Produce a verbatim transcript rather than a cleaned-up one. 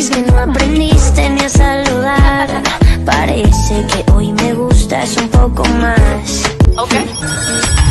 que no aprendiste ni a saludar. Parece que hoy me gustas un poco más. Okay.